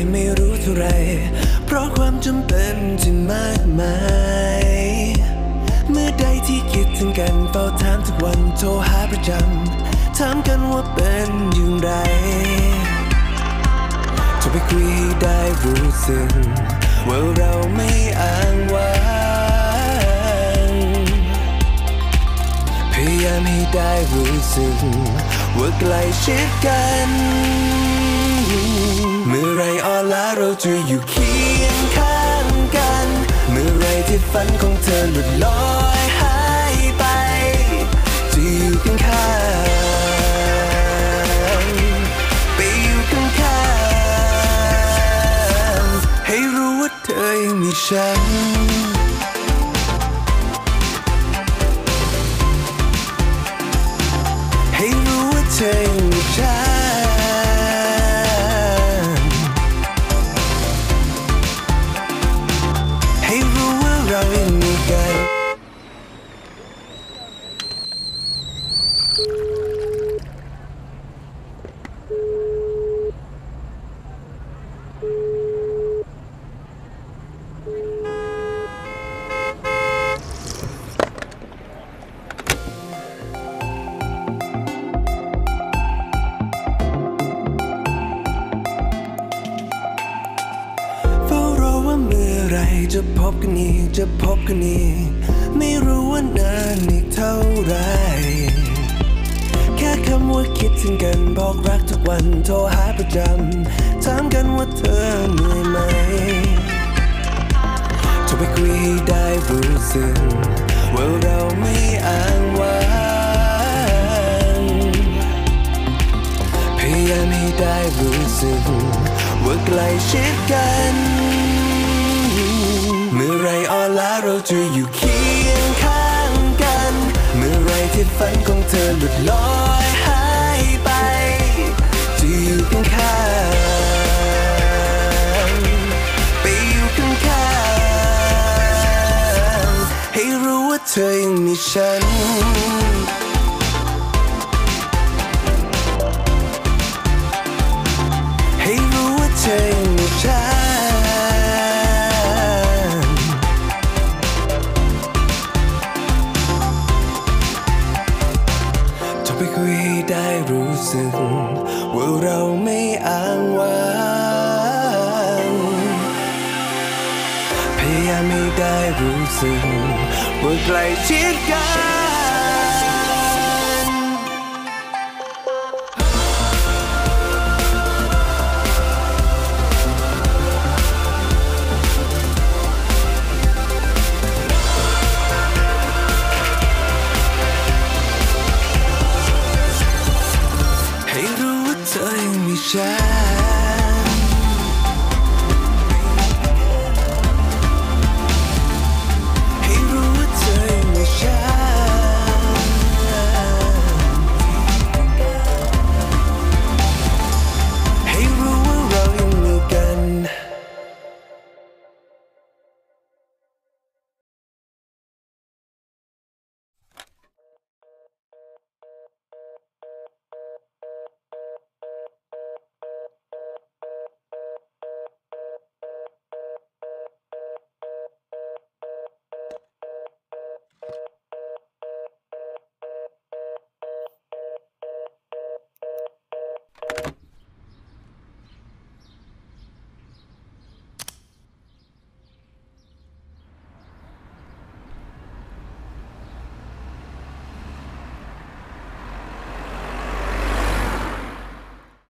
ไม่รู้เท่าไรเพราะความจำเป็นที่มากมายเมื่อใดที่คิดถึงกันเฝ้าถามทุกวันโทรหาประจำถามกันว่าเป็นอย่างไรโทรไปคุยให้ได้รู้สึกว่าเราไม่อ้างว้างพยายามให้ได้รู้สึกว่าใกล้ชิดกันเมื่อไรอ่อนล้าเราจะอยู่เคียงข้างกันเมื่อไรที่ฝันของเธอหลุดลอยหายไปจะอยู่ข้างๆไปอยู่ข้างๆให้รู้ว่าเธอยังมีฉันให้รู้ว่าเธอยังมีฉันให้รู้ว่าเรายังมีกันจะพบกันอีกจะพบกันอีกไม่รู้ว่านานอีกเท่าไรแค่คำว่าคิดถึงกันบอกรักทุกวันโทรหาประจำถามกันว่าเธอเหนื่อยไหมโทรไปคุยให้ได้รู้สึกว่าเราไม่อ้างว้างพยายามให้ได้รู้สึกว่าใกล้ชิดกันเมื่อไรอ่อนล้าเราจะอยู่เคียงข้างกันเมื่อไรที่ฝันของเธอหลุดลอยหายไปจะอยู่ข้างๆไปอยู่ข้างๆให้รู้ว่าเธอยังมีฉันให้รู้ว่าเธอยังมีฉันไปคุยให้ได้รู้สึกว่าเราไม่อ้างว้างพยายามให้ได้รู้สึกว่าใกล้ชิดกันให้รู้ว่าเธอยังมีฉัน